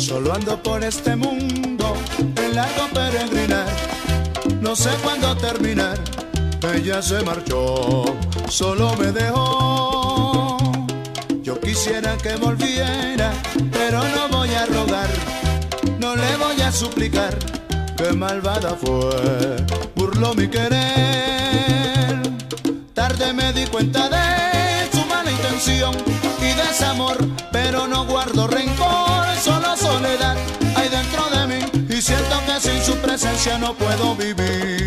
Solo ando por este mundo en largo peregrinar. No sé cuándo terminar. Ella se marchó, solo me dejó. Yo quisiera que volviera, pero no voy a rogar, no le voy a suplicar. Qué malvada fue, burló mi querer. Tarde me di cuenta de su mala intención y desamor, pero no guardo rencor, solo soledad hay dentro de mí y siento que sin su presencia no puedo vivir.